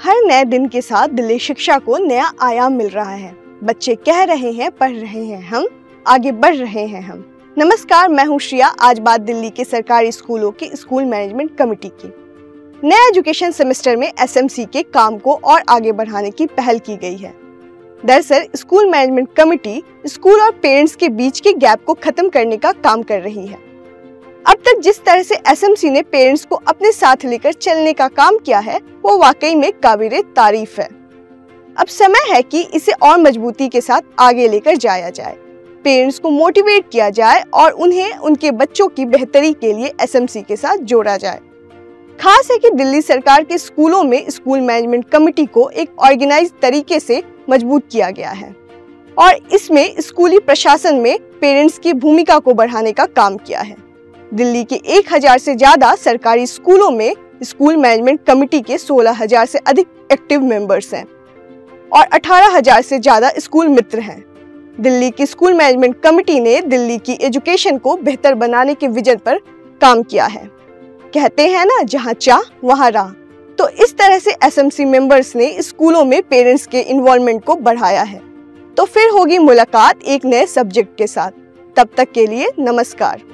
हर नए दिन के साथ दिल्ली शिक्षा को नया आयाम मिल रहा है। बच्चे कह रहे हैं, पढ़ रहे हैं हम, आगे बढ़ रहे हैं हम। नमस्कार, मैं हूँ श्रिया। आज बात दिल्ली के सरकारी स्कूलों की स्कूल मैनेजमेंट कमेटी की। नए एजुकेशन सेमेस्टर में एसएमसी के काम को और आगे बढ़ाने की पहल की गई है। दरअसल स्कूल मैनेजमेंट कमेटी स्कूल और पेरेंट्स के बीच के गैप को खत्म करने का काम कर रही है। अब तक जिस तरह से एसएमसी ने पेरेंट्स को अपने साथ लेकर चलने का काम किया है, वो वाकई में काबिले तारीफ है। अब समय है कि इसे और मजबूती के साथ आगे लेकर जाया जाए, पेरेंट्स को मोटिवेट किया जाए और उन्हें उनके बच्चों की बेहतरी के लिए एसएमसी के साथ जोड़ा जाए। खास है कि दिल्ली सरकार के स्कूलों में स्कूल मैनेजमेंट कमेटी को एक ऑर्गेनाइज तरीके से मजबूत किया गया है और इसमें स्कूली प्रशासन में पेरेंट्स की भूमिका को बढ़ाने का काम किया है। दिल्ली के 1000 से ज्यादा सरकारी स्कूलों में स्कूल मैनेजमेंट कमेटी के 16,000 से अधिक एक्टिव मेंबर्स हैं और 18,000 से ज्यादा स्कूल मित्र हैं। दिल्ली की स्कूल मैनेजमेंट कमेटी ने दिल्ली की एजुकेशन को बेहतर बनाने के विजन पर काम किया है। कहते हैं ना, जहां चाह वहां राह। तो इस तरह से एसएमसी मेंबर्स ने स्कूलों में पेरेंट्स के इन्वॉल्वमेंट को बढ़ाया है। तो फिर होगी मुलाकात एक नए सब्जेक्ट के साथ। तब तक के लिए नमस्कार।